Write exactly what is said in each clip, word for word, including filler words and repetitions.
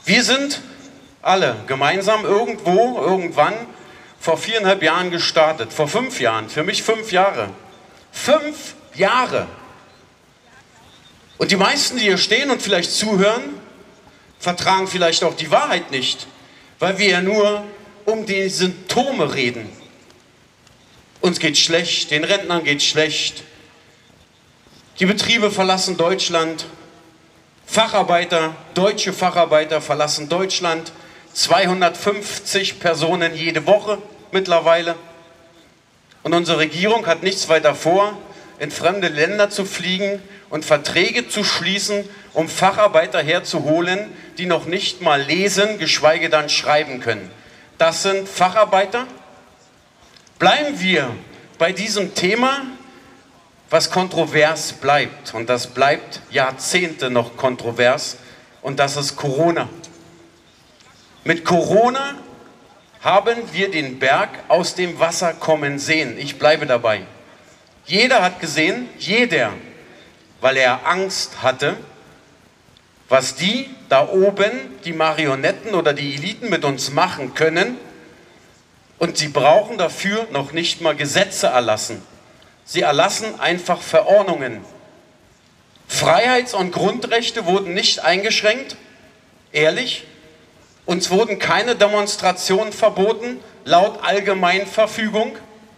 Wir sind alle gemeinsam irgendwo, irgendwann vor viereinhalb Jahren gestartet. Vor fünf Jahren, für mich fünf Jahre. Fünf Jahre! Und die meisten, die hier stehen und vielleicht zuhören, vertragen vielleicht auch die Wahrheit nicht, weil wir ja nur um die Symptome reden. Uns geht schlecht, den Rentnern geht schlecht, die Betriebe verlassen Deutschland, Facharbeiter, deutsche Facharbeiter verlassen Deutschland, zweihundertfünfzig Personen jede Woche mittlerweile. Und unsere Regierung hat nichts weiter vor, in fremde Länder zu fliegen und Verträge zu schließen, um Facharbeiter herzuholen, die noch nicht mal lesen, geschweige denn schreiben können. Das sind Facharbeiter. Bleiben wir bei diesem Thema, was kontrovers bleibt. Und das bleibt Jahrzehnte noch kontrovers. Und das ist Corona. Mit Corona haben wir den Berg aus dem Wasser kommen sehen. Ich bleibe dabei. Jeder hat gesehen, jeder, weil er Angst hatte, was die da oben, die Marionetten oder die Eliten mit uns machen können. Und sie brauchen dafür noch nicht mal Gesetze erlassen. Sie erlassen einfach Verordnungen. Freiheits- und Grundrechte wurden nicht eingeschränkt, ehrlich. Uns wurden keine Demonstrationen verboten, laut Allgemeinverfügung.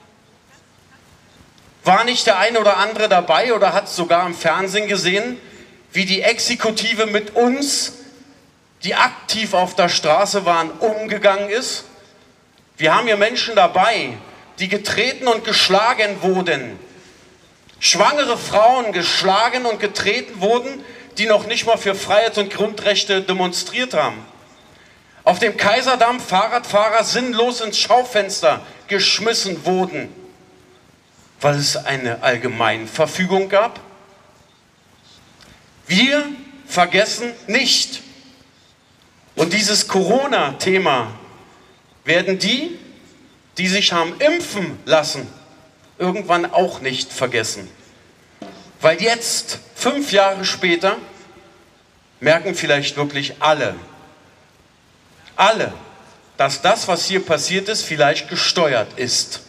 War nicht der eine oder andere dabei oder hat es sogar im Fernsehen gesehen, wie die Exekutive mit uns, die aktiv auf der Straße waren, umgegangen ist? Wir haben hier Menschen dabei, die getreten und geschlagen wurden. Schwangere Frauen geschlagen und getreten wurden, die noch nicht mal für Freiheits- und Grundrechte demonstriert haben. Auf dem Kaiserdamm Fahrradfahrer sinnlos ins Schaufenster geschmissen wurden, weil es eine Allgemeinverfügung gab. Wir vergessen nicht. Und dieses Corona-Thema werden die, die sich haben impfen lassen, irgendwann auch nicht vergessen. Weil jetzt, fünf Jahre später, merken vielleicht wirklich alle, alle, dass das, was hier passiert ist, vielleicht gesteuert ist.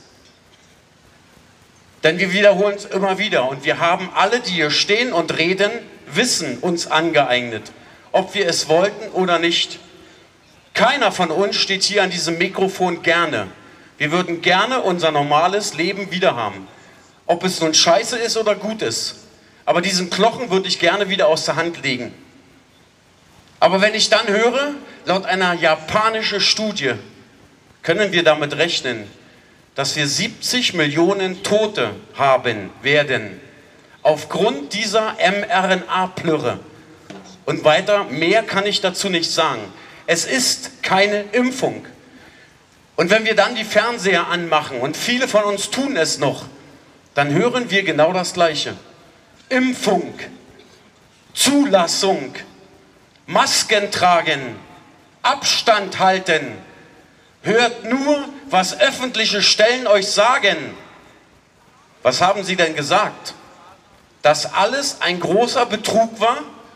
Denn wir wiederholen es immer wieder und wir haben alle, die hier stehen und reden, Wissen uns angeeignet, ob wir es wollten oder nicht. Keiner von uns steht hier an diesem Mikrofon gerne. Wir würden gerne unser normales Leben wiederhaben. Ob es nun scheiße ist oder gut ist. Aber diesen Knochen würde ich gerne wieder aus der Hand legen. Aber wenn ich dann höre, laut einer japanischen Studie, können wir damit rechnen, dass wir siebzig Millionen Tote haben werden. Aufgrund dieser mRNA-Plürre. Und weiter, mehr kann ich dazu nicht sagen. Es ist keine Impfung. Und wenn wir dann die Fernseher anmachen, und viele von uns tun es noch, dann hören wir genau das Gleiche. Impfung, Zulassung, Masken tragen, Abstand halten. Hört nur, was öffentliche Stellen euch sagen. Was haben sie denn gesagt? Dass alles ein großer Betrug war?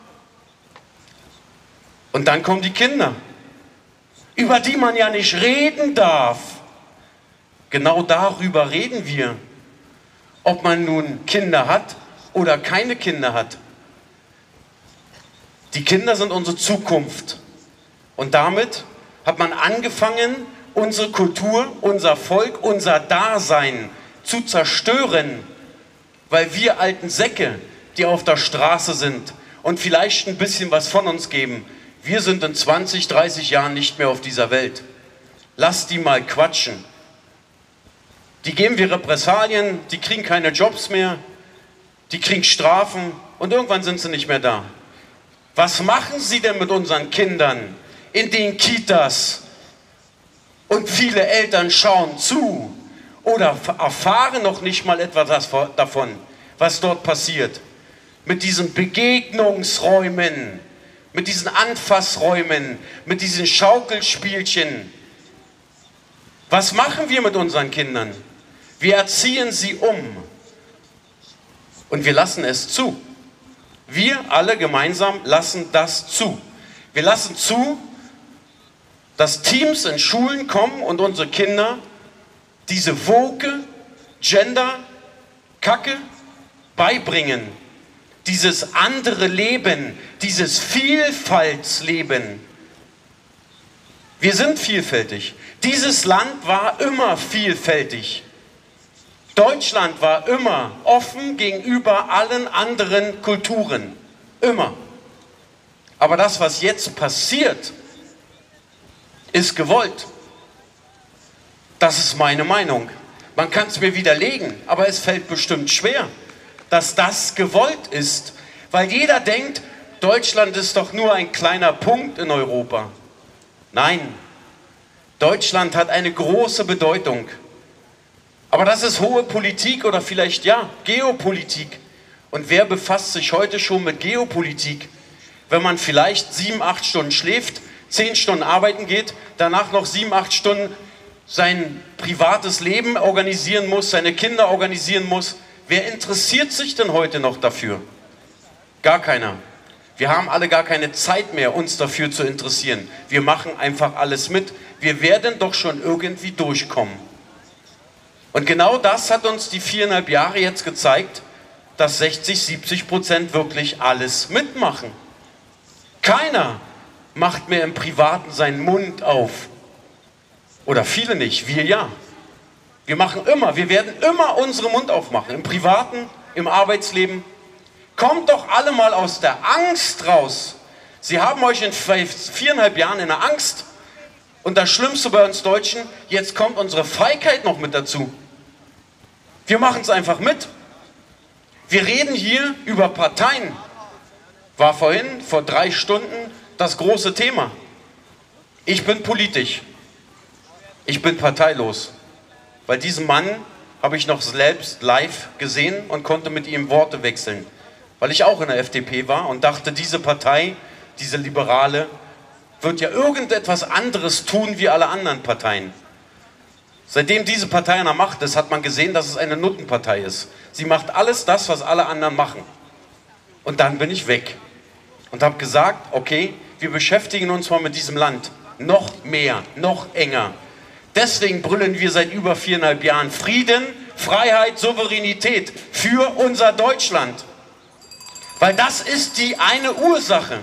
Und dann kommen die Kinder, über die man ja nicht reden darf. Genau darüber reden wir, ob man nun Kinder hat oder keine Kinder hat. Die Kinder sind unsere Zukunft. Und damit hat man angefangen, unsere Kultur, unser Volk, unser Dasein zu zerstören, weil wir alten Säcke, die auf der Straße sind und vielleicht ein bisschen was von uns geben, wir sind in zwanzig, dreißig Jahren nicht mehr auf dieser Welt. Lasst die mal quatschen. Die geben wir Repressalien, die kriegen keine Jobs mehr, die kriegen Strafen und irgendwann sind sie nicht mehr da. Was machen sie denn mit unseren Kindern in den Kitas? Und viele Eltern schauen zu oder erfahren noch nicht mal etwas davon, was dort passiert. Mit diesen Begegnungsräumen, mit diesen Anfassräumen, mit diesen Schaukelspielchen. Was machen wir mit unseren Kindern? Wir erziehen sie um. Und wir lassen es zu. Wir alle gemeinsam lassen das zu. Wir lassen zu, dass Teams in Schulen kommen und unsere Kinder diese woke Gender-Kacke beibringen. Dieses andere Leben, dieses Vielfaltsleben. Wir sind vielfältig. Dieses Land war immer vielfältig. Deutschland war immer offen gegenüber allen anderen Kulturen. Immer. Aber das, was jetzt passiert, ist gewollt. Das ist meine Meinung. Man kann es mir widerlegen, aber es fällt bestimmt schwer, dass das gewollt ist. Weil jeder denkt, Deutschland ist doch nur ein kleiner Punkt in Europa. Nein, Deutschland hat eine große Bedeutung. Aber das ist hohe Politik oder vielleicht, ja, Geopolitik. Und wer befasst sich heute schon mit Geopolitik? Wenn man vielleicht sieben, acht Stunden schläft, zehn Stunden arbeiten geht, danach noch sieben, acht Stunden sein privates Leben organisieren muss, seine Kinder organisieren muss. Wer interessiert sich denn heute noch dafür? Gar keiner. Wir haben alle gar keine Zeit mehr, uns dafür zu interessieren. Wir machen einfach alles mit. Wir werden doch schon irgendwie durchkommen. Und genau das hat uns die viereinhalb Jahre jetzt gezeigt, dass sechzig, siebzig Prozent wirklich alles mitmachen. Keiner macht mehr im Privaten seinen Mund auf. Oder viele nicht, wir ja. Wir machen immer, wir werden immer unseren Mund aufmachen. Im Privaten, im Arbeitsleben. Kommt doch alle mal aus der Angst raus. Sie haben euch in viereinhalb Jahren in der Angst. Und das Schlimmste bei uns Deutschen, jetzt kommt unsere Feigheit noch mit dazu. Wir machen es einfach mit. Wir reden hier über Parteien. War vorhin, vor drei Stunden, das große Thema. Ich bin politisch. Ich bin parteilos. Weil diesen Mann habe ich noch selbst live gesehen und konnte mit ihm Worte wechseln. Weil ich auch in der F D P war und dachte, diese Partei, diese Liberale, wird ja irgendetwas anderes tun wie alle anderen Parteien. Seitdem diese Partei an der Macht ist, hat man gesehen, dass es eine Nuttenpartei ist. Sie macht alles das, was alle anderen machen. Und dann bin ich weg. Und habe gesagt, okay, wir beschäftigen uns mal mit diesem Land. Noch mehr, noch enger. Deswegen brüllen wir seit über viereinhalb Jahren Frieden, Freiheit, Souveränität für unser Deutschland. Weil das ist die eine Ursache.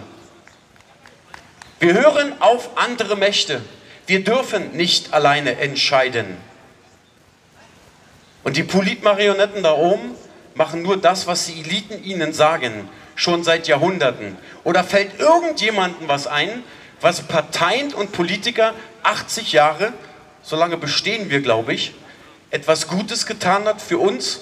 Wir hören auf andere Mächte. Wir dürfen nicht alleine entscheiden. Und die Politmarionetten da oben machen nur das, was die Eliten ihnen sagen, schon seit Jahrhunderten. Oder fällt irgendjemandem was ein, was Parteien und Politiker achtzig Jahre, so lange bestehen wir, glaube ich, etwas Gutes getan hat für uns?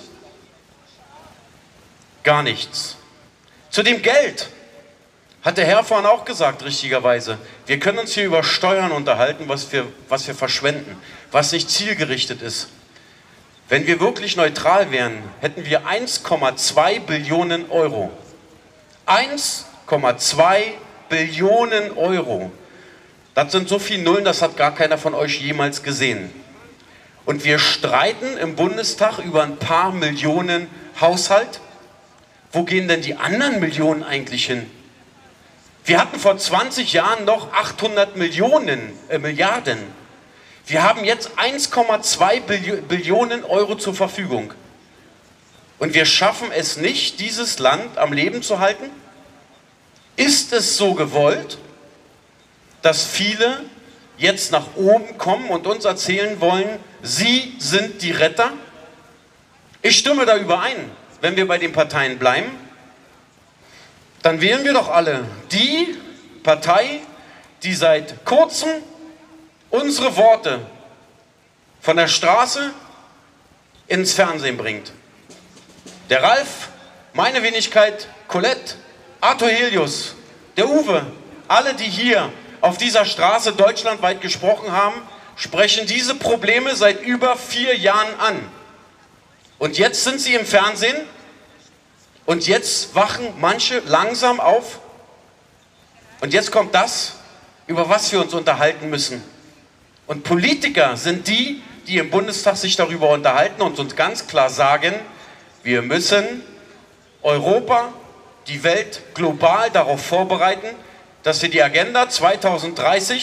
Gar nichts. Zu dem Geld hat der Herr vorhin auch gesagt, richtigerweise. Wir können uns hier über Steuern unterhalten, was wir, was wir verschwenden, was nicht zielgerichtet ist. Wenn wir wirklich neutral wären, hätten wir eins Komma zwei Billionen Euro. eins Komma zwei Billionen Euro. Das sind so viele Nullen, das hat gar keiner von euch jemals gesehen. Und wir streiten im Bundestag über ein paar Millionen Haushalt. Wo gehen denn die anderen Millionen eigentlich hin? Wir hatten vor zwanzig Jahren noch achthundert Millionen, äh, Milliarden. Wir haben jetzt eins Komma zwei Billionen Euro zur Verfügung. Und wir schaffen es nicht, dieses Land am Leben zu halten? Ist es so gewollt, dass viele jetzt nach oben kommen und uns erzählen wollen, sie sind die Retter? Ich stimme da überein. Wenn wir bei den Parteien bleiben, dann wählen wir doch alle die Partei, die seit kurzem unsere Worte von der Straße ins Fernsehen bringt. Der Ralf, meine Wenigkeit, Colette, Arthur Helius, der Uwe, alle, die hier auf dieser Straße deutschlandweit gesprochen haben, sprechen diese Probleme seit über vier Jahren an. Und jetzt sind sie im Fernsehen und jetzt wachen manche langsam auf. Und jetzt kommt das, über was wir uns unterhalten müssen. Und Politiker sind die, die im Bundestag sich darüber unterhalten und uns ganz klar sagen, wir müssen Europa, die Welt global darauf vorbereiten, dass wir die Agenda zweitausenddreißig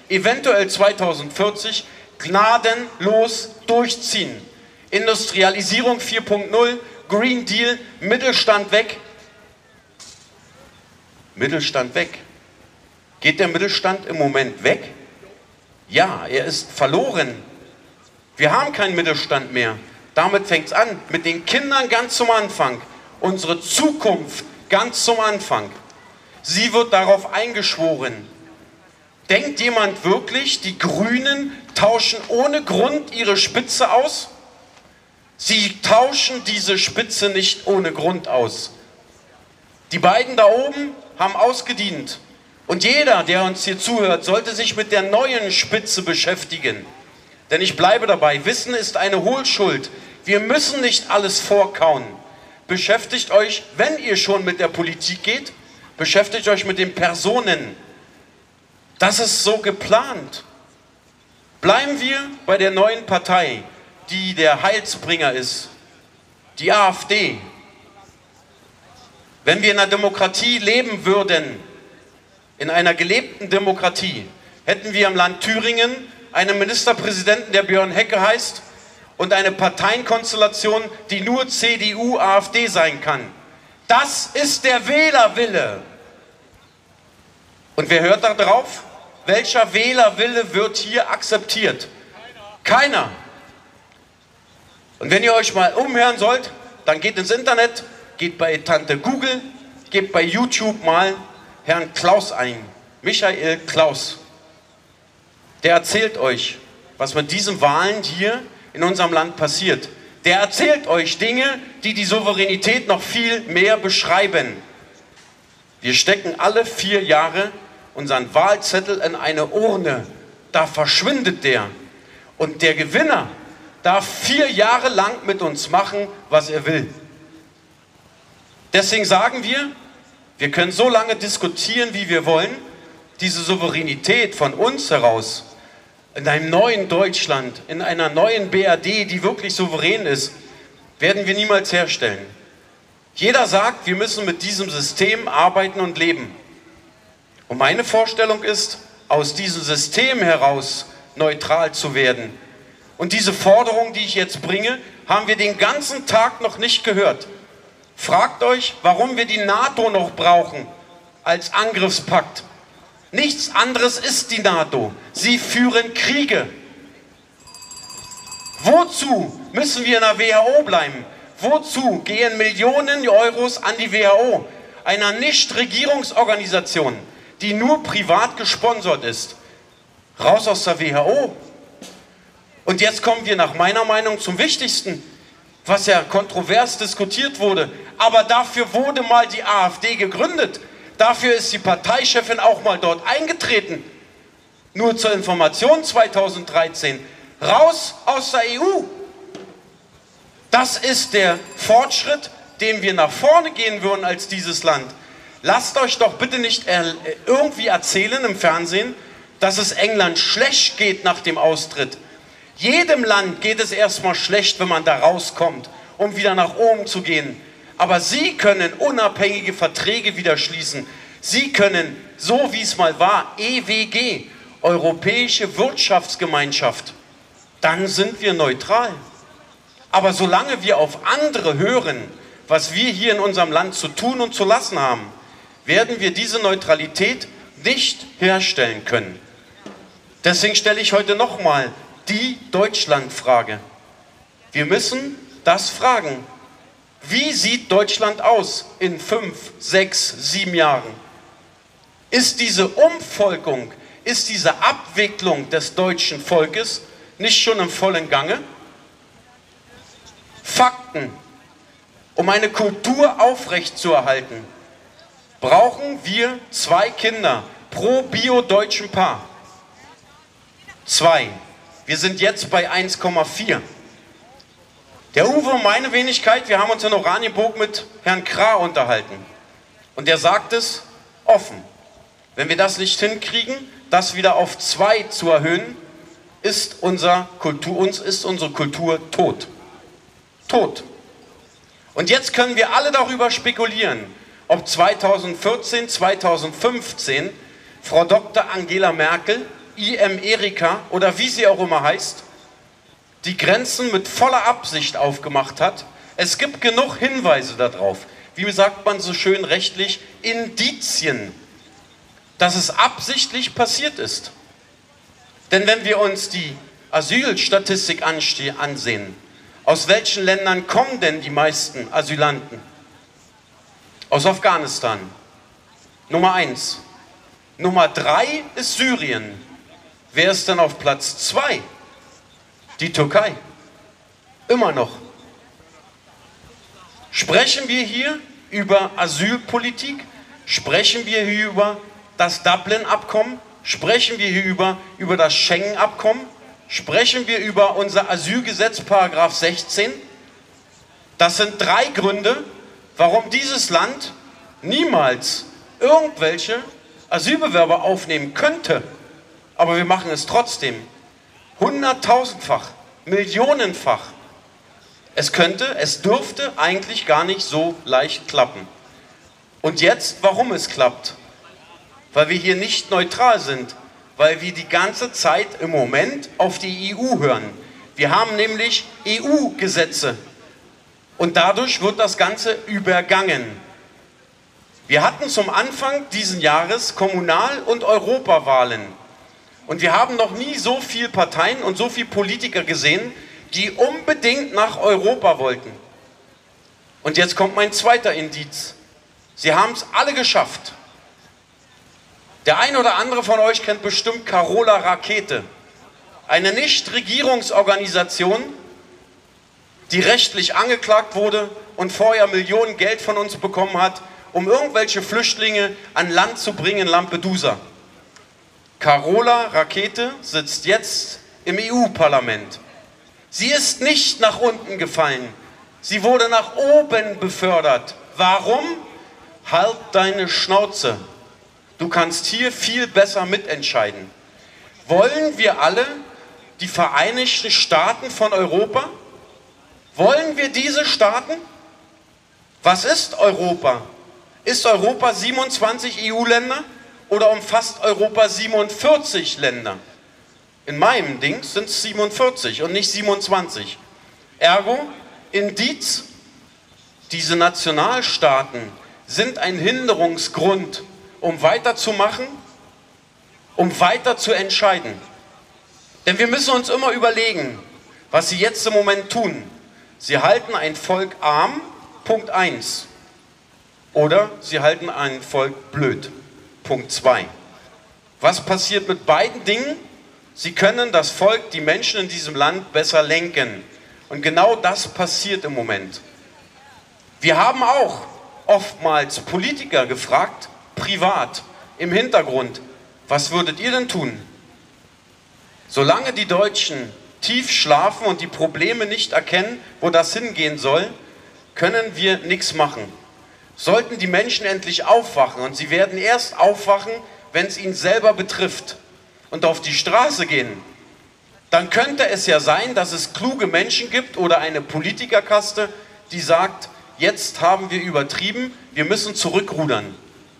eventuell zweitausendvierzig, gnadenlos durchziehen. Industrialisierung vier Punkt null, Green Deal, Mittelstand weg. Mittelstand weg. Geht der Mittelstand im Moment weg? Ja, er ist verloren. Wir haben keinen Mittelstand mehr. Damit fängt es an, mit den Kindern ganz zum Anfang. Unsere Zukunft ganz zum Anfang. Sie wird darauf eingeschworen. Denkt jemand wirklich, die Grünen tauschen ohne Grund ihre Spitze aus? Sie tauschen diese Spitze nicht ohne Grund aus. Die beiden da oben haben ausgedient. Und jeder, der uns hier zuhört, sollte sich mit der neuen Spitze beschäftigen. Denn ich bleibe dabei, Wissen ist eine Hohlschuld. Wir müssen nicht alles vorkauen. Beschäftigt euch, wenn ihr schon mit der Politik geht, beschäftigt euch mit den Personen. Das ist so geplant. Bleiben wir bei der neuen Partei, die der Heilsbringer ist, die AfD. Wenn wir in einer Demokratie leben würden, in einer gelebten Demokratie, hätten wir im Land Thüringen einen Ministerpräsidenten, der Björn Hecke heißt, und eine Parteienkonstellation, die nur C D U, AfD sein kann. Das ist der Wählerwille. Und wer hört da drauf? Welcher Wählerwille wird hier akzeptiert? Keiner. Und wenn ihr euch mal umhören sollt, dann geht ins Internet, geht bei Tante Google, gebt bei YouTube mal Herrn Klaus ein, Michael Klaus. Der erzählt euch, was mit diesen Wahlen hier in unserem Land passiert. Der erzählt euch Dinge, die die Souveränität noch viel mehr beschreiben. Wir stecken alle vier Jahre unseren Wahlzettel in eine Urne. Da verschwindet der. Und der Gewinner darf vier Jahre lang mit uns machen, was er will. Deswegen sagen wir, wir können so lange diskutieren, wie wir wollen. Diese Souveränität von uns heraus, in einem neuen Deutschland, in einer neuen B R D, die wirklich souverän ist, werden wir niemals herstellen. Jeder sagt, wir müssen mit diesem System arbeiten und leben. Und meine Vorstellung ist, aus diesem System heraus neutral zu werden. Und diese Forderung, die ich jetzt bringe, haben wir den ganzen Tag noch nicht gehört. Fragt euch, warum wir die NATO noch brauchen als Angriffspakt. Nichts anderes ist die NATO. Sie führen Kriege. Wozu müssen wir in der W H O bleiben? Wozu gehen Millionen Euros an die W H O, einer Nichtregierungsorganisation, die nur privat gesponsert ist? Raus aus der W H O. Und jetzt kommen wir nach meiner Meinung zum Wichtigsten, was ja kontrovers diskutiert wurde. Aber dafür wurde mal die AfD gegründet. Dafür ist die Parteichefin auch mal dort eingetreten. Nur zur Information zweitausenddreizehn. Raus aus der E U. Das ist der Fortschritt, den wir nach vorne gehen würden als dieses Land. Lasst euch doch bitte nicht er irgendwie erzählen im Fernsehen, dass es England schlecht geht nach dem Austritt. Jedem Land geht es erstmal schlecht, wenn man da rauskommt, um wieder nach oben zu gehen. Aber sie können unabhängige Verträge wieder schließen. Sie können, so wie es mal war, E W G, Europäische Wirtschaftsgemeinschaft. Dann sind wir neutral. Aber solange wir auf andere hören, was wir hier in unserem Land zu tun und zu lassen haben, werden wir diese Neutralität nicht herstellen können. Deswegen stelle ich heute nochmal die Deutschlandfrage. Wir müssen das fragen. Wie sieht Deutschland aus in fünf, sechs, sieben Jahren? Ist diese Umvolkung, ist diese Abwicklung des deutschen Volkes nicht schon im vollen Gange? Fakten. Um eine Kultur aufrechtzuerhalten, brauchen wir zwei Kinder pro bio-deutschen Paar. Zwei. Wir sind jetzt bei eins Komma vier. Der Uwe und meine Wenigkeit, wir haben uns in Oranienburg mit Herrn Krah unterhalten. Und der sagt es offen. Wenn wir das nicht hinkriegen, das wieder auf zwei zu erhöhen, ist, unser Kultur, uns ist unsere Kultur tot. Tot. Und jetzt können wir alle darüber spekulieren, ob zweitausendvierzehn, zweitausendfünfzehn Frau Doktor Angela Merkel I M Erika oder wie sie auch immer heißt, die Grenzen mit voller Absicht aufgemacht hat. Es gibt genug Hinweise darauf, wie sagt man so schön rechtlich, Indizien, dass es absichtlich passiert ist. Denn wenn wir uns die Asylstatistik ansehen, aus welchen Ländern kommen denn die meisten Asylanten? Aus Afghanistan. Nummer eins. Nummer drei ist Syrien. Wer ist denn auf Platz zwei? Die Türkei. Immer noch. Sprechen wir hier über Asylpolitik? Sprechen wir hier über das Dublin-Abkommen? Sprechen wir hier über, über das Schengen-Abkommen? Sprechen wir über unser Asylgesetz, Paragraph sechzehn? Das sind drei Gründe, warum dieses Land niemals irgendwelche Asylbewerber aufnehmen könnte. Aber wir machen es trotzdem. Hunderttausendfach, millionenfach. Es könnte, es dürfte eigentlich gar nicht so leicht klappen. Und jetzt, warum es klappt? Weil wir hier nicht neutral sind, weil wir die ganze Zeit im Moment auf die E U hören. Wir haben nämlich E U-Gesetze und dadurch wird das Ganze übergangen. Wir hatten zum Anfang dieses Jahres Kommunal- und Europawahlen und wir haben noch nie so viele Parteien und so viele Politiker gesehen, die unbedingt nach Europa wollten. Und jetzt kommt mein zweiter Indiz. Sie haben es alle geschafft. Der ein oder andere von euch kennt bestimmt Carola Rakete, eine Nichtregierungsorganisation, die rechtlich angeklagt wurde und vorher Millionen Geld von uns bekommen hat, um irgendwelche Flüchtlinge an Land zu bringen in Lampedusa. Carola Rakete sitzt jetzt im E U-Parlament. Sie ist nicht nach unten gefallen, sie wurde nach oben befördert. Warum? Halt deine Schnauze. Du kannst hier viel besser mitentscheiden. Wollen wir alle die Vereinigten Staaten von Europa? Wollen wir diese Staaten? Was ist Europa? Ist Europa siebenundzwanzig E U-Länder oder umfasst Europa siebenundvierzig Länder? In meinem Ding sind es siebenundvierzig und nicht siebenundzwanzig. Ergo, Indiz, diese Nationalstaaten sind ein Hinderungsgrund, um weiterzumachen, um weiter zu entscheiden. Denn wir müssen uns immer überlegen, was sie jetzt im Moment tun. Sie halten ein Volk arm, Punkt eins. Oder sie halten ein Volk blöd, Punkt zwei. Was passiert mit beiden Dingen? Sie können das Volk, die Menschen in diesem Land besser lenken. Und genau das passiert im Moment. Wir haben auch oftmals Politiker gefragt, privat, im Hintergrund, was würdet ihr denn tun? Solange die Deutschen tief schlafen und die Probleme nicht erkennen, wo das hingehen soll, können wir nichts machen. Sollten die Menschen endlich aufwachen, und sie werden erst aufwachen, wenn es ihnen selber betrifft, und auf die Straße gehen, dann könnte es ja sein, dass es kluge Menschen gibt oder eine Politikerkaste, die sagt, jetzt haben wir übertrieben, wir müssen zurückrudern.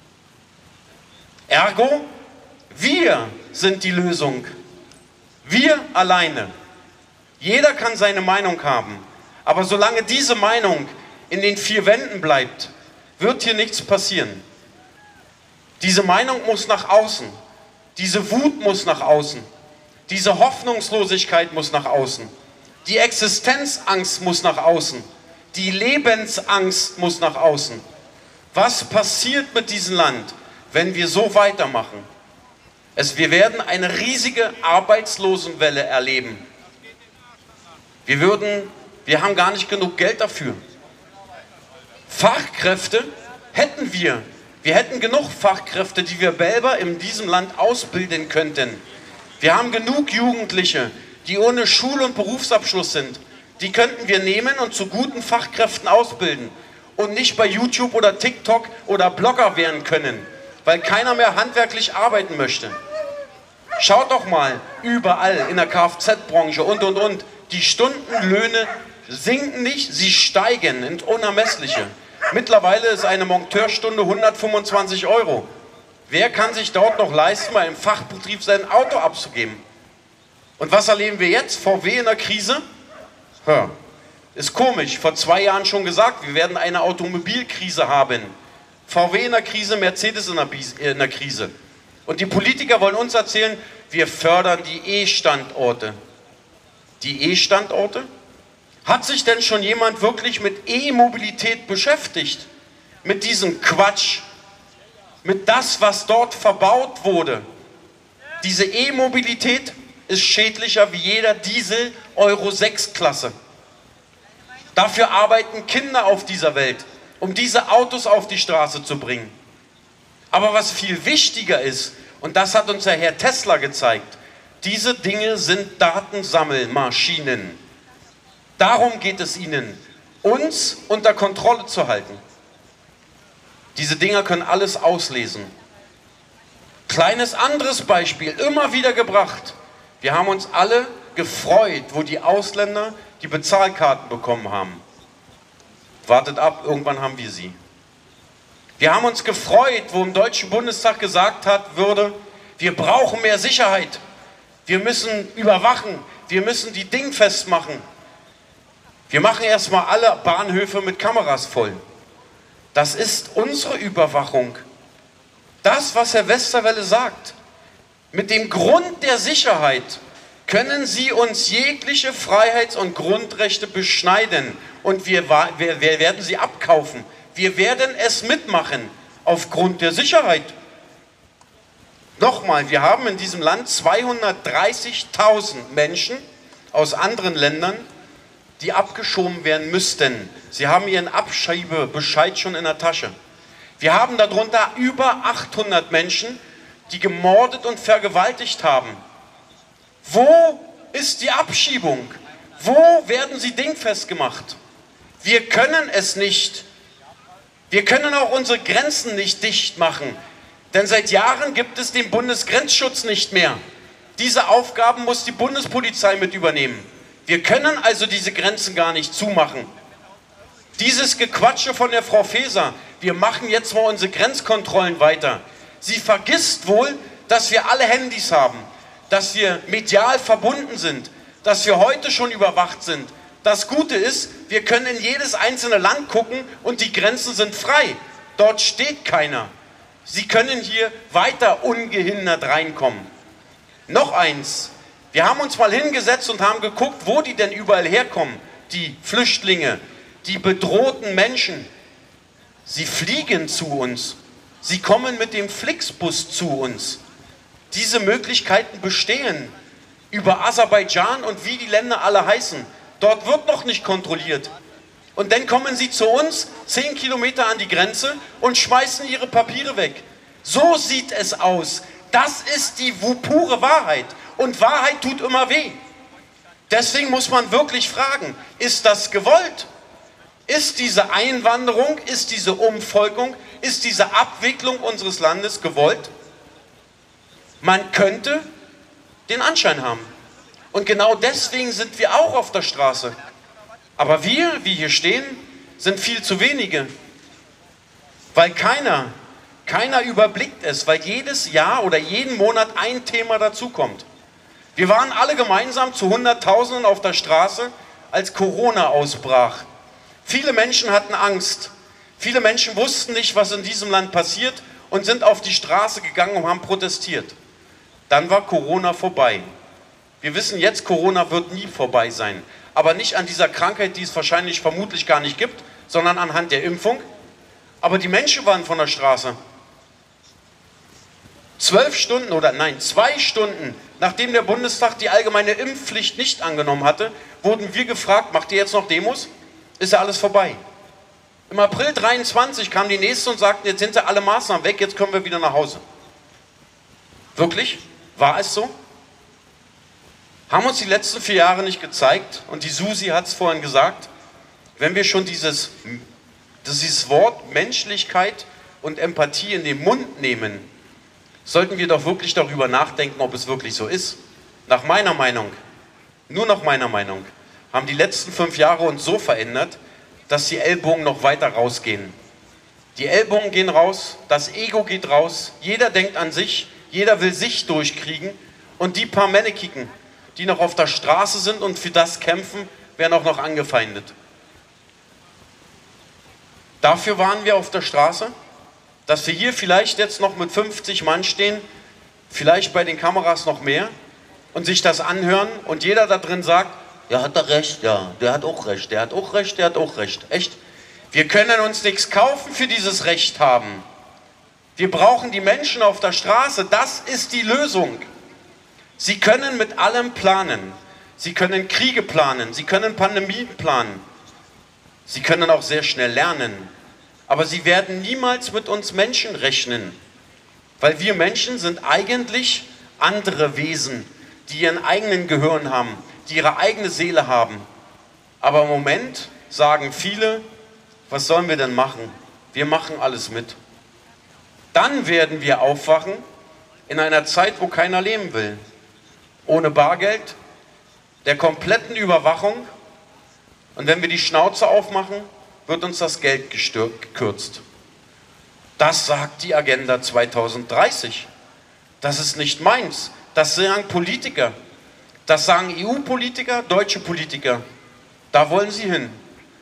Ergo, wir sind die Lösung. Wir alleine. Jeder kann seine Meinung haben, aber solange diese Meinung in den vier Wänden bleibt, wird hier nichts passieren. Diese Meinung muss nach außen. Diese Wut muss nach außen. Diese Hoffnungslosigkeit muss nach außen. Die Existenzangst muss nach außen. Die Lebensangst muss nach außen. Was passiert mit diesem Land, wenn wir so weitermachen? Es, wir werden eine riesige Arbeitslosenwelle erleben. Wir würden, wir haben gar nicht genug Geld dafür. Fachkräfte hätten wir. Wir hätten genug Fachkräfte, die wir selber in diesem Land ausbilden könnten. Wir haben genug Jugendliche, die ohne Schul- und Berufsabschluss sind. Die könnten wir nehmen und zu guten Fachkräften ausbilden und nicht bei YouTube oder TikTok oder Blogger werden können, weil keiner mehr handwerklich arbeiten möchte. Schaut doch mal, überall in der Kfz-Branche und, und, und. Die Stundenlöhne sinken nicht, sie steigen ins Unermessliche. Mittlerweile ist eine Monteurstunde hundertfünfundzwanzig Euro. Wer kann sich dort noch leisten, mal im Fachbetrieb sein Auto abzugeben? Und was erleben wir jetzt? V W in der Krise? Ja, ist komisch. Vor zwei Jahren schon gesagt, wir werden eine Automobilkrise haben. V W in der Krise, Mercedes in der, in der Krise. Und die Politiker wollen uns erzählen, wir fördern die E-Standorte. Die E-Standorte? Hat sich denn schon jemand wirklich mit E-Mobilität beschäftigt? Mit diesem Quatsch? Mit das, was dort verbaut wurde? Diese E-Mobilität ist schädlicher wie jeder Diesel Euro sechs Klasse. Dafür arbeiten Kinder auf dieser Welt, um diese Autos auf die Straße zu bringen. Aber was viel wichtiger ist, und das hat uns der Herr Tesla gezeigt, diese Dinge sind Datensammelmaschinen. Darum geht es ihnen, uns unter Kontrolle zu halten. Diese Dinger können alles auslesen. Kleines anderes Beispiel, immer wieder gebracht. Wir haben uns alle gefreut, wo die Ausländer die Bezahlkarten bekommen haben. Wartet ab, irgendwann haben wir sie. Wir haben uns gefreut, wo im Deutschen Bundestag gesagt hat, würde, wir brauchen mehr Sicherheit. Wir müssen überwachen, wir müssen die dingfest machen. Wir machen erstmal alle Bahnhöfe mit Kameras voll. Das ist unsere Überwachung. Das, was Herr Westerwelle sagt. Mit dem Grund der Sicherheit können Sie uns jegliche Freiheits- und Grundrechte beschneiden. Und wir, wir, wir werden sie abkaufen. Wir werden es mitmachen, aufgrund der Sicherheit. Nochmal, wir haben in diesem Land zweihundertdreißigtausend Menschen aus anderen Ländern, die abgeschoben werden müssten. Sie haben ihren Abschiebebescheid schon in der Tasche. Wir haben darunter über achthundert Menschen, die gemordet und vergewaltigt haben. Wo ist die Abschiebung? Wo werden sie dingfest gemacht? Wir können es nicht. Wir können auch unsere Grenzen nicht dicht machen. Denn seit Jahren gibt es den Bundesgrenzschutz nicht mehr. Diese Aufgaben muss die Bundespolizei mit übernehmen. Wir können also diese Grenzen gar nicht zumachen. Dieses Gequatsche von der Frau Faeser, wir machen jetzt mal unsere Grenzkontrollen weiter. Sie vergisst wohl, dass wir alle Handys haben, dass wir medial verbunden sind, dass wir heute schon überwacht sind. Das Gute ist, wir können in jedes einzelne Land gucken und die Grenzen sind frei. Dort steht keiner. Sie können hier weiter ungehindert reinkommen. Noch eins. Wir haben uns mal hingesetzt und haben geguckt, wo die denn überall herkommen. Die Flüchtlinge, die bedrohten Menschen. Sie fliegen zu uns. Sie kommen mit dem Flixbus zu uns. Diese Möglichkeiten bestehen über Aserbaidschan und wie die Länder alle heißen. Dort wird noch nicht kontrolliert. Und dann kommen sie zu uns, zehn Kilometer an die Grenze und schmeißen ihre Papiere weg. So sieht es aus. Das ist die pure Wahrheit. Und Wahrheit tut immer weh. Deswegen muss man wirklich fragen, ist das gewollt? Ist diese Einwanderung, ist diese Umvolkung, ist diese Abwicklung unseres Landes gewollt? Man könnte den Anschein haben. Und genau deswegen sind wir auch auf der Straße. Aber wir, wie hier stehen, sind viel zu wenige. Weil keiner, keiner überblickt es, weil jedes Jahr oder jeden Monat ein Thema dazukommt. Wir waren alle gemeinsam zu Hunderttausenden auf der Straße, als Corona ausbrach. Viele Menschen hatten Angst. Viele Menschen wussten nicht, was in diesem Land passiert und sind auf die Straße gegangen und haben protestiert. Dann war Corona vorbei. Wir wissen jetzt, Corona wird nie vorbei sein. Aber nicht an dieser Krankheit, die es wahrscheinlich vermutlich gar nicht gibt, sondern anhand der Impfung. Aber die Menschen waren von der Straße. Zwölf Stunden oder nein, zwei Stunden, nachdem der Bundestag die allgemeine Impfpflicht nicht angenommen hatte, wurden wir gefragt, macht ihr jetzt noch Demos? Ist ja alles vorbei. Im April dreiundzwanzig kam die nächste und sagten, jetzt sind ja alle Maßnahmen weg, jetzt können wir wieder nach Hause. Wirklich? War es so? Haben uns die letzten vier Jahre nicht gezeigt, und die Susi hat es vorhin gesagt, wenn wir schon dieses, dieses Wort Menschlichkeit und Empathie in den Mund nehmen, sollten wir doch wirklich darüber nachdenken, ob es wirklich so ist. Nach meiner Meinung, nur nach meiner Meinung, haben die letzten fünf Jahre uns so verändert, dass die Ellbogen noch weiter rausgehen. Die Ellbogen gehen raus, das Ego geht raus, jeder denkt an sich, jeder will sich durchkriegen und die paar Männekicken, die noch auf der Straße sind und für das kämpfen, werden auch noch angefeindet. Dafür waren wir auf der Straße, dass wir hier vielleicht jetzt noch mit fünfzig Mann stehen, vielleicht bei den Kameras noch mehr und sich das anhören und jeder da drin sagt, ja, hat er recht, ja, der hat auch recht, der hat auch recht, der hat auch recht. Echt? Wir können uns nichts kaufen für dieses Recht haben. Wir brauchen die Menschen auf der Straße, das ist die Lösung. Sie können mit allem planen. Sie können Kriege planen, sie können Pandemien planen. Sie können auch sehr schnell lernen. Aber sie werden niemals mit uns Menschen rechnen. Weil wir Menschen sind eigentlich andere Wesen, die ihren eigenen Gehirn haben, die ihre eigene Seele haben. Aber im Moment sagen viele, was sollen wir denn machen? Wir machen alles mit. Dann werden wir aufwachen in einer Zeit, wo keiner leben will. Ohne Bargeld, der kompletten Überwachung. Und wenn wir die Schnauze aufmachen, wird uns das Geld gekürzt. Das sagt die Agenda zweitausenddreißig. Das ist nicht meins. Das sagen Politiker. Das sagen E U-Politiker, deutsche Politiker. Da wollen sie hin.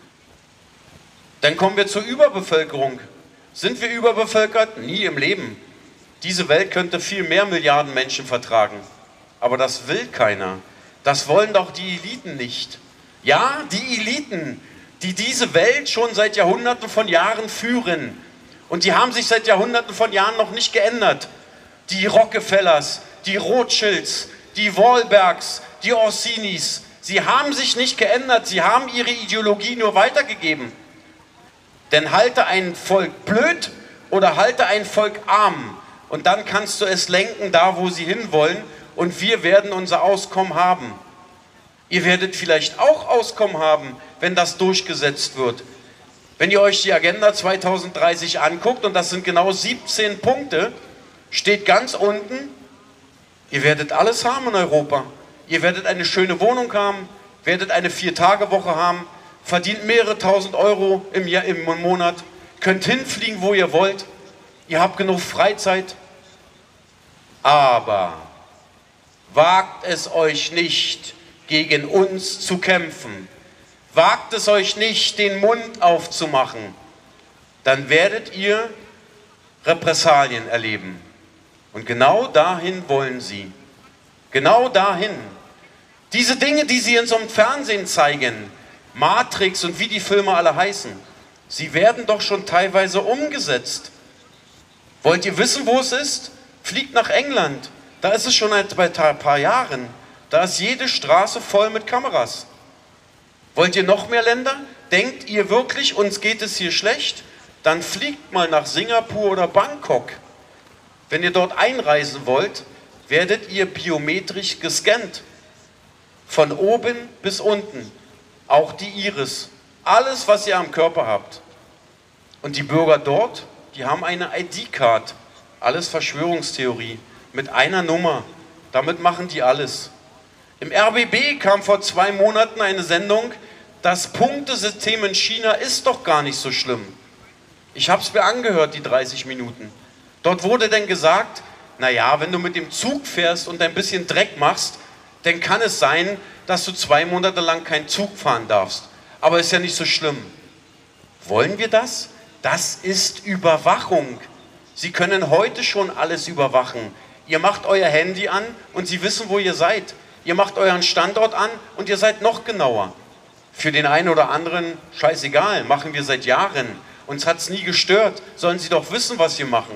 Dann kommen wir zur Überbevölkerung. Sind wir überbevölkert? Nie im Leben. Diese Welt könnte viel mehr Milliarden Menschen vertragen. Aber das will keiner. Das wollen doch die Eliten nicht. Ja, die Eliten, die diese Welt schon seit Jahrhunderten von Jahren führen. Und die haben sich seit Jahrhunderten von Jahren noch nicht geändert. Die Rockefellers, die Rothschilds, die Wahlbergs, die Orsinis. Sie haben sich nicht geändert. Sie haben ihre Ideologie nur weitergegeben. Denn halte ein Volk blöd oder halte ein Volk arm. Und dann kannst du es lenken, da wo sie hinwollen. Und wir werden unser Auskommen haben. Ihr werdet vielleicht auch Auskommen haben, wenn das durchgesetzt wird. Wenn ihr euch die Agenda zweitausenddreißig anguckt, und das sind genau siebzehn Punkte, steht ganz unten, ihr werdet alles haben in Europa. Ihr werdet eine schöne Wohnung haben, werdet eine Vier-Tage-Woche haben, verdient mehrere tausend Euro im, Jahr, im Monat, könnt hinfliegen, wo ihr wollt, ihr habt genug Freizeit. Aber wagt es euch nicht, gegen uns zu kämpfen. Wagt es euch nicht, den Mund aufzumachen. Dann werdet ihr Repressalien erleben. Und genau dahin wollen sie. Genau dahin. Diese Dinge, die sie in so einem Fernsehen zeigen, Matrix und wie die Filme alle heißen, sie werden doch schon teilweise umgesetzt. Wollt ihr wissen, wo es ist? Fliegt nach England. Da ist es schon seit ein paar Jahren. Da ist jede Straße voll mit Kameras. Wollt ihr noch mehr Länder? Denkt ihr wirklich, uns geht es hier schlecht? Dann fliegt mal nach Singapur oder Bangkok. Wenn ihr dort einreisen wollt, werdet ihr biometrisch gescannt. Von oben bis unten. Auch die Iris. Alles, was ihr am Körper habt. Und die Bürger dort, die haben eine I D-Card. Alles Verschwörungstheorie. Mit einer Nummer. Damit machen die alles. Im R B B kam vor zwei Monaten eine Sendung, das Punktesystem in China ist doch gar nicht so schlimm. Ich habe es mir angehört, die dreißig Minuten. Dort wurde dann gesagt, naja, wenn du mit dem Zug fährst und ein bisschen Dreck machst, dann kann es sein, dass du zwei Monate lang keinen Zug fahren darfst. Aber ist ja nicht so schlimm. Wollen wir das? Das ist Überwachung. Sie können heute schon alles überwachen. Ihr macht euer Handy an und sie wissen, wo ihr seid. Ihr macht euren Standort an und ihr seid noch genauer. Für den einen oder anderen, scheißegal, machen wir seit Jahren. Uns hat es nie gestört. Sollen sie doch wissen, was wir machen.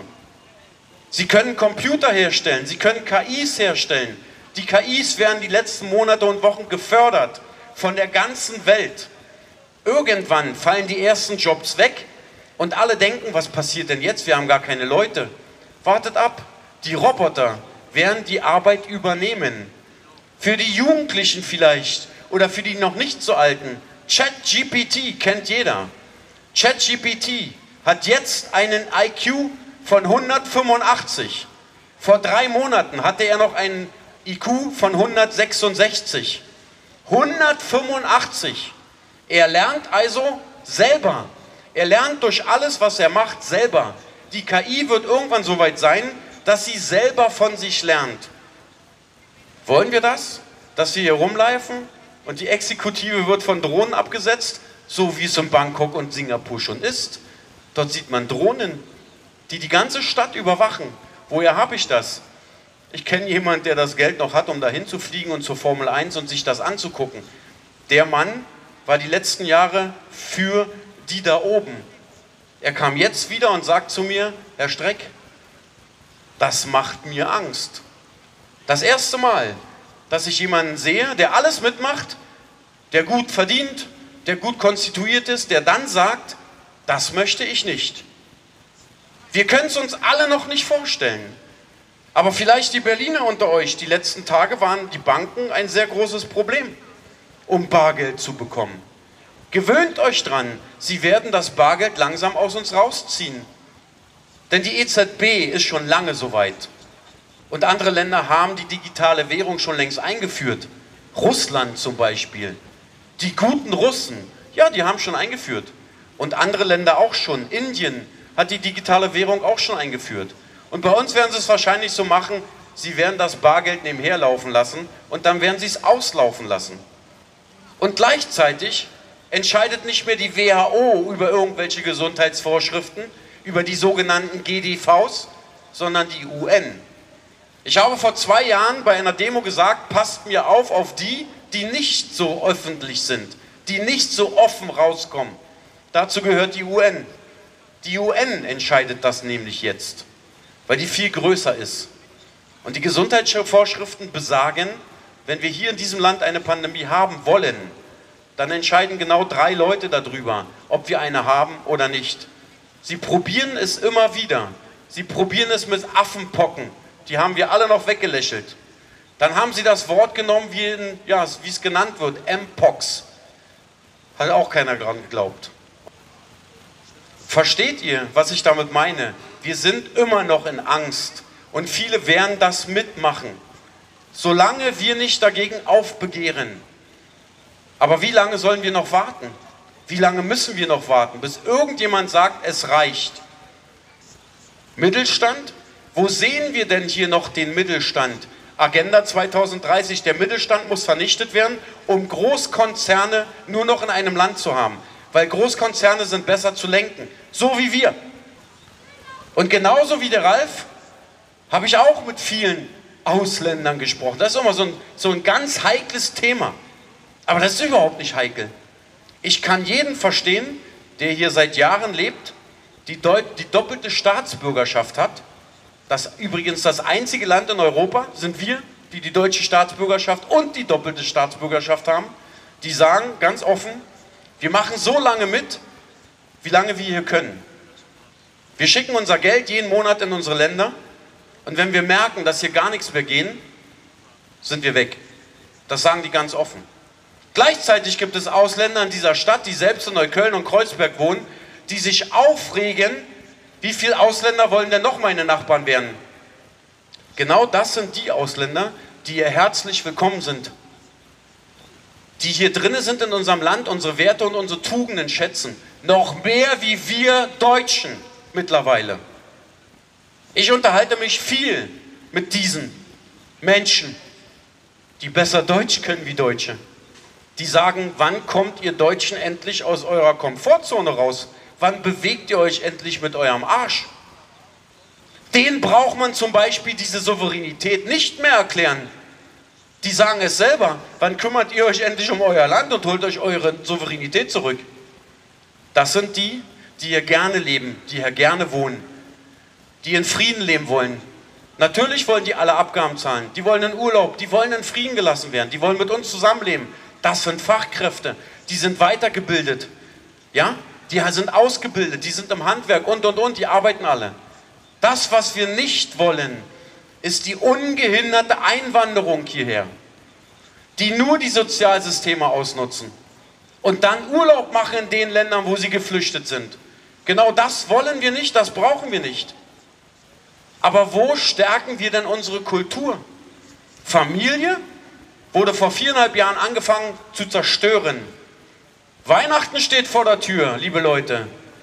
Sie können Computer herstellen, sie können K Is herstellen. Die K Is werden die letzten Monate und Wochen gefördert von der ganzen Welt. Irgendwann fallen die ersten Jobs weg und alle denken, was passiert denn jetzt? Wir haben gar keine Leute. Wartet ab, die Roboter werden die Arbeit übernehmen. Für die Jugendlichen vielleicht oder für die noch nicht so Alten. ChatGPT kennt jeder. ChatGPT hat jetzt einen I Q von hundertfünfundachtzig. Vor drei Monaten hatte er noch einen I Q von hundertsechsundsechzig. hundertfünfundachtzig. Er lernt also selber. Er lernt durch alles, was er macht, selber. Die K I wird irgendwann so weit sein, dass sie selber von sich lernt. Wollen wir das? Dass wir hier rumlaufen und die Exekutive wird von Drohnen abgesetzt, so wie es in Bangkok und Singapur schon ist. Dort sieht man Drohnen, die die ganze Stadt überwachen. Woher habe ich das? Ich kenne jemanden, der das Geld noch hat, um dahin zu fliegen und zur Formel eins und sich das anzugucken. Der Mann war die letzten Jahre für die da oben. Er kam jetzt wieder und sagt zu mir, Herr Streck, das macht mir Angst. Das erste Mal, dass ich jemanden sehe, der alles mitmacht, der gut verdient, der gut konstituiert ist, der dann sagt, das möchte ich nicht. Wir können es uns alle noch nicht vorstellen. Aber vielleicht die Berliner unter euch, die letzten Tage waren die Banken ein sehr großes Problem, um Bargeld zu bekommen. Gewöhnt euch dran, sie werden das Bargeld langsam aus uns rausziehen. Denn die E Z B ist schon lange soweit. Und andere Länder haben die digitale Währung schon längst eingeführt. Russland zum Beispiel. Die guten Russen, ja, die haben schon eingeführt. Und andere Länder auch schon. Indien hat die digitale Währung auch schon eingeführt. Und bei uns werden sie es wahrscheinlich so machen, sie werden das Bargeld nebenher laufen lassen und dann werden sie es auslaufen lassen. Und gleichzeitig entscheidet nicht mehr die W H O über irgendwelche Gesundheitsvorschriften, über die sogenannten G D Vs, sondern die U N. Ich habe vor zwei Jahren bei einer Demo gesagt, passt mir auf auf die, die nicht so öffentlich sind, die nicht so offen rauskommen. Dazu gehört die U N. Die U N entscheidet das nämlich jetzt, weil die viel größer ist. Und die Gesundheitsvorschriften besagen, wenn wir hier in diesem Land eine Pandemie haben wollen, dann entscheiden genau drei Leute darüber, ob wir eine haben oder nicht. Sie probieren es immer wieder. Sie probieren es mit Affenpocken. Die haben wir alle noch weggelächelt. Dann haben sie das Wort genommen, wie, in, ja, wie es genannt wird, M-Pox. Hat auch keiner dran geglaubt. Versteht ihr, was ich damit meine? Wir sind immer noch in Angst und viele werden das mitmachen, solange wir nicht dagegen aufbegehren. Aber wie lange sollen wir noch warten? Wie lange müssen wir noch warten, bis irgendjemand sagt, es reicht? Mittelstand? Wo sehen wir denn hier noch den Mittelstand? Agenda zweitausenddreißig, der Mittelstand muss vernichtet werden, um Großkonzerne nur noch in einem Land zu haben. Weil Großkonzerne sind besser zu lenken, so wie wir. Und genauso wie der Ralf habe ich auch mit vielen Ausländern gesprochen. Das ist immer so ein, so ein ganz heikles Thema. Aber das ist überhaupt nicht heikel. Ich kann jeden verstehen, der hier seit Jahren lebt, die, Deut die doppelte Staatsbürgerschaft hat. Das übrigens das einzige Land in Europa sind wir, die die deutsche Staatsbürgerschaft und die doppelte Staatsbürgerschaft haben. Die sagen ganz offen, wir machen so lange mit, wie lange wir hier können. Wir schicken unser Geld jeden Monat in unsere Länder und wenn wir merken, dass hier gar nichts mehr geht, sind wir weg. Das sagen die ganz offen. Gleichzeitig gibt es Ausländer in dieser Stadt, die selbst in Neukölln und Kreuzberg wohnen, die sich aufregen, wie viele Ausländer wollen denn noch meine Nachbarn werden? Genau das sind die Ausländer, die hier herzlich willkommen sind. Die hier drinnen sind in unserem Land, unsere Werte und unsere Tugenden schätzen. Noch mehr wie wir Deutschen mittlerweile. Ich unterhalte mich viel mit diesen Menschen, die besser Deutsch können wie Deutsche. Die sagen, wann kommt ihr Deutschen endlich aus eurer Komfortzone raus? Wann bewegt ihr euch endlich mit eurem Arsch? Denen braucht man zum Beispiel diese Souveränität nicht mehr erklären. Die sagen es selber. Wann kümmert ihr euch endlich um euer Land und holt euch eure Souveränität zurück? Das sind die, die hier gerne leben, die hier gerne wohnen, die in Frieden leben wollen. Natürlich wollen die alle Abgaben zahlen, die wollen in Urlaub, die wollen in Frieden gelassen werden, die wollen mit uns zusammenleben. Das sind Fachkräfte, die sind weitergebildet, ja? Die sind ausgebildet, die sind im Handwerk und, und, und, die arbeiten alle. Das, was wir nicht wollen, ist die ungehinderte Einwanderung hierher, die nur die Sozialsysteme ausnutzen und dann Urlaub machen in den Ländern, wo sie geflüchtet sind. Genau das wollen wir nicht, das brauchen wir nicht. Aber wo stärken wir denn unsere Kultur? Familie wurde vor viereinhalb Jahren angefangen zu zerstören. Weihnachten steht vor der Tür, liebe Leute.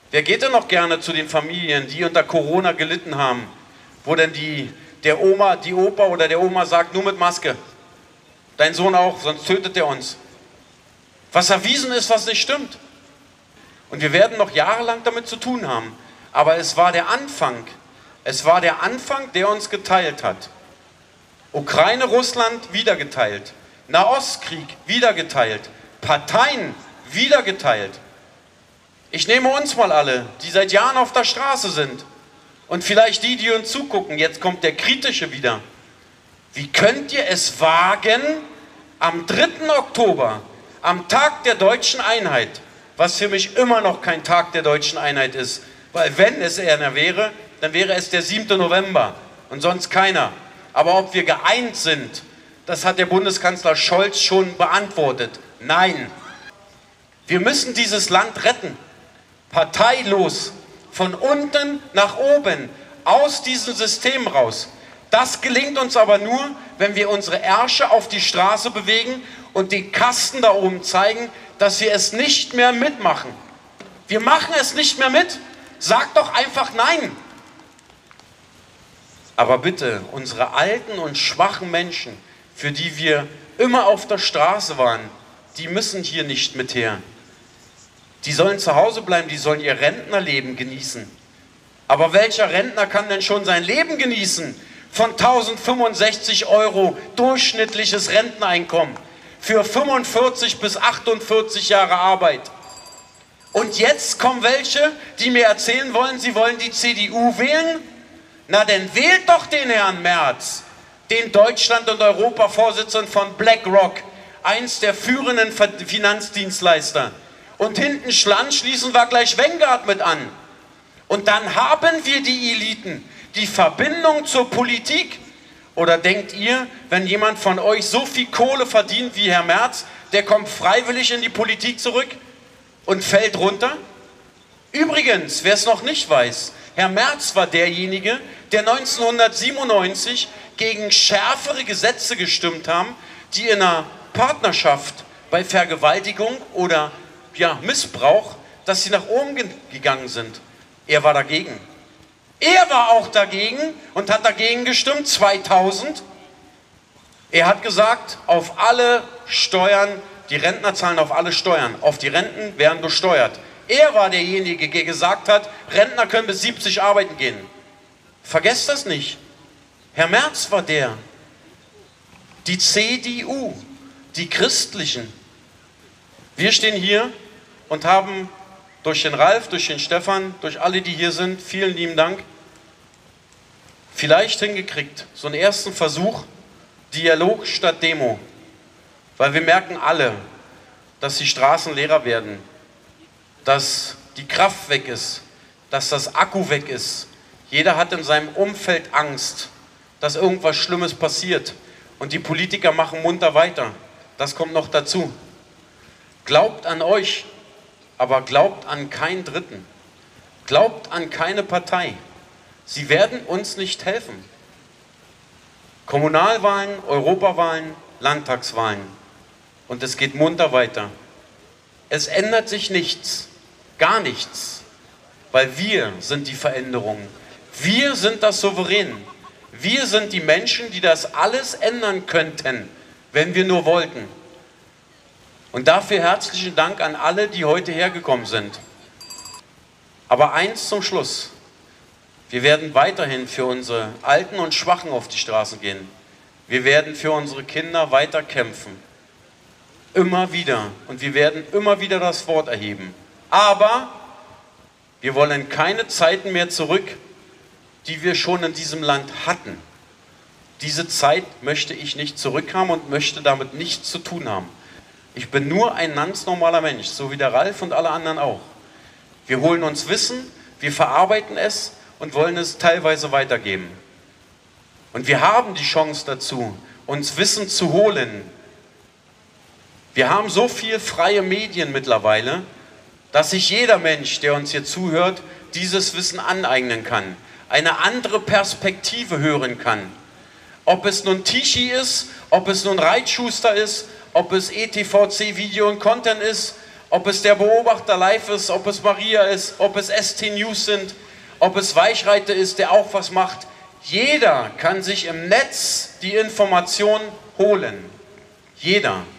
Wer geht denn noch gerne zu den Familien, die unter Corona gelitten haben, wo denn die, der Oma, die Opa oder der Oma sagt, nur mit Maske. Dein Sohn auch, sonst tötet er uns. Was erwiesen ist, was nicht stimmt. Und wir werden noch jahrelang damit zu tun haben. Aber es war der Anfang. Es war der Anfang, der uns geteilt hat. Ukraine, Russland, wieder geteilt. Nahostkrieg, wieder geteilt. Parteien, wieder geteilt. Ich nehme uns mal alle, die seit Jahren auf der Straße sind. Und vielleicht die, die uns zugucken. Jetzt kommt der Kritische wieder. Wie könnt ihr es wagen, am dritten Oktober, am Tag der deutschen Einheit, was für mich immer noch kein Tag der deutschen Einheit ist, weil wenn es einer wäre, dann wäre es der siebte November und sonst keiner. Aber ob wir geeint sind, das hat der Bundeskanzler Scholz schon beantwortet. Nein. Wir müssen dieses Land retten. Parteilos. Von unten nach oben. Aus diesem System raus. Das gelingt uns aber nur, wenn wir unsere Ärsche auf die Straße bewegen und den Kasten da oben zeigen, dass wir es nicht mehr mitmachen. Wir machen es nicht mehr mit. Sagt doch einfach nein. Aber bitte, unsere alten und schwachen Menschen, für die wir immer auf der Straße waren, die müssen hier nicht mit her. Die sollen zu Hause bleiben, die sollen ihr Rentnerleben genießen. Aber welcher Rentner kann denn schon sein Leben genießen? Von tausendfünfundsechzig Euro durchschnittliches Renteneinkommen für fünfundvierzig bis achtundvierzig Jahre Arbeit. Und jetzt kommen welche, die mir erzählen wollen, sie wollen die C D U wählen? Na, dann wählt doch den Herrn Merz, den Deutschland- und Europavorsitzenden von BlackRock, eins der führenden Finanzdienstleister. Und hinten Schland schließen wir gleich Vanguard mit an. Und dann haben wir die Eliten, die Verbindung zur Politik. Oder denkt ihr, wenn jemand von euch so viel Kohle verdient wie Herr Merz, der kommt freiwillig in die Politik zurück und fällt runter? Übrigens, wer es noch nicht weiß, Herr Merz war derjenige, der neunzehnhundertsiebenundneunzig gegen schärfere Gesetze gestimmt haben, die in einer Partnerschaft bei Vergewaltigung oder ja, Missbrauch, dass sie nach oben gegangen sind. Er war dagegen. Er war auch dagegen und hat dagegen gestimmt, zweitausend. Er hat gesagt, auf alle Steuern, die Rentner zahlen auf alle Steuern, auf die Renten werden besteuert. Er war derjenige, der gesagt hat, Rentner können bis siebzig arbeiten gehen. Vergesst das nicht. Herr Merz war der. Die C D U, die Christlichen. Wir stehen hier und haben durch den Ralf, durch den Stefan, durch alle, die hier sind, vielen lieben Dank, vielleicht hingekriegt, so einen ersten Versuch, Dialog statt Demo. Weil wir merken alle, dass die Straßen leerer werden, dass die Kraft weg ist, dass das Akku weg ist. Jeder hat in seinem Umfeld Angst, dass irgendwas Schlimmes passiert. Und die Politiker machen munter weiter. Das kommt noch dazu. Glaubt an euch, aber glaubt an keinen Dritten. Glaubt an keine Partei. Sie werden uns nicht helfen. Kommunalwahlen, Europawahlen, Landtagswahlen. Und es geht munter weiter. Es ändert sich nichts, gar nichts, weil wir sind die Veränderung. Wir sind das Souverän. Wir sind die Menschen, die das alles ändern könnten, wenn wir nur wollten. Und dafür herzlichen Dank an alle, die heute hergekommen sind. Aber eins zum Schluss. Wir werden weiterhin für unsere Alten und Schwachen auf die Straße gehen. Wir werden für unsere Kinder weiter kämpfen. Immer wieder. Und wir werden immer wieder das Wort erheben. Aber wir wollen keine Zeiten mehr zurück, die wir schon in diesem Land hatten. Diese Zeit möchte ich nicht zurückhaben und möchte damit nichts zu tun haben. Ich bin nur ein ganz normaler Mensch, so wie der Ralf und alle anderen auch. Wir holen uns Wissen, wir verarbeiten es und wollen es teilweise weitergeben. Und wir haben die Chance dazu, uns Wissen zu holen. Wir haben so viel freie Medien mittlerweile, dass sich jeder Mensch, der uns hier zuhört, dieses Wissen aneignen kann, eine andere Perspektive hören kann. Ob es nun Tichy ist, ob es nun Reitschuster ist, ob es E T V C Video und Content ist, ob es der Beobachter live ist, ob es Maria ist, ob es S T News sind, ob es Weichreiter ist, der auch was macht. Jeder kann sich im Netz die Information holen. Jeder.